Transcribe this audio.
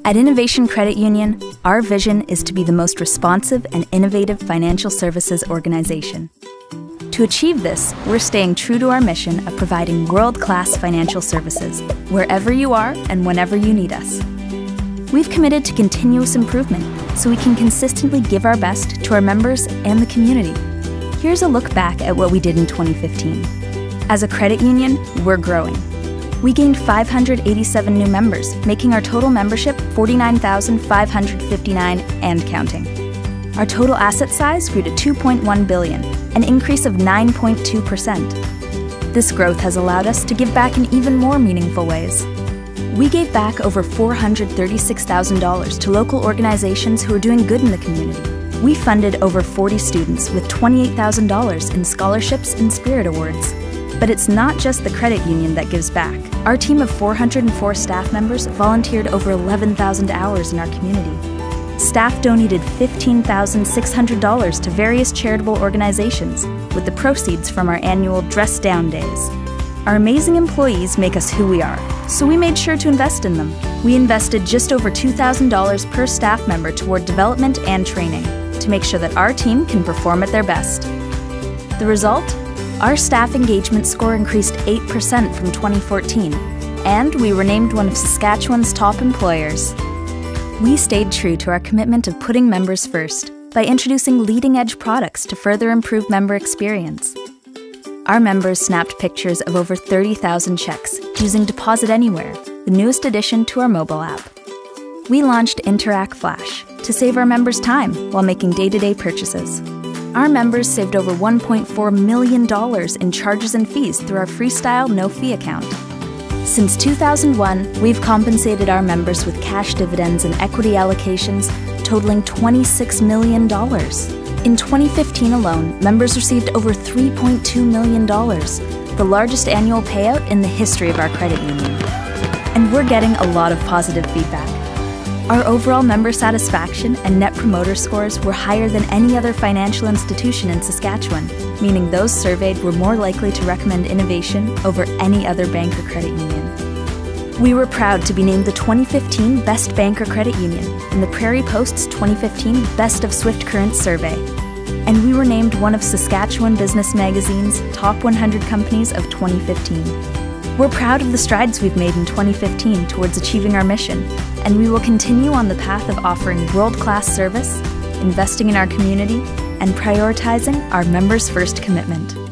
At Innovation Credit Union, our vision is to be the most responsive and innovative financial services organization. To achieve this, we're staying true to our mission of providing world-class financial services wherever you are and whenever you need us. We've committed to continuous improvement so we can consistently give our best to our members and the community. Here's a look back at what we did in 2015. As a credit union, we're growing. We gained 587 new members, making our total membership 49,559 and counting. Our total asset size grew to $2.1 billion, an increase of 9.2%. This growth has allowed us to give back in even more meaningful ways. We gave back over $436,000 to local organizations who are doing good in the community. We funded over 40 students with $28,000 in scholarships and Spirit Awards. But it's not just the credit union that gives back. Our team of 404 staff members volunteered over 11,000 hours in our community. Staff donated $15,600 to various charitable organizations with the proceeds from our annual Dress Down Days. Our amazing employees make us who we are, so we made sure to invest in them. We invested just over $2,000 per staff member toward development and training to make sure that our team can perform at their best. The result? Our staff engagement score increased 8% from 2014, and we were named one of Saskatchewan's top employers. We stayed true to our commitment of putting members first by introducing leading-edge products to further improve member experience. Our members snapped pictures of over 30,000 checks using Deposit Anywhere, the newest addition to our mobile app. We launched Interac Flash to save our members time while making day-to-day purchases. Our members saved over $1.4 million in charges and fees through our Freestyle no-fee account. Since 2001, we've compensated our members with cash dividends and equity allocations totaling $26 million. In 2015 alone, members received over $3.2 million, the largest annual payout in the history of our credit union. And we're getting a lot of positive feedback. Our overall member satisfaction and Net Promoter Scores were higher than any other financial institution in Saskatchewan, meaning those surveyed were more likely to recommend innovation over any other bank or credit union. We were proud to be named the 2015 Best Bank or Credit Union in the Prairie Post's 2015 Best of Swift Current survey. And we were named one of Saskatchewan Business Magazine's Top 100 Companies of 2015. We're proud of the strides we've made in 2015 towards achieving our mission, and we will continue on the path of offering world-class service, investing in our community, and prioritizing our members-first commitment.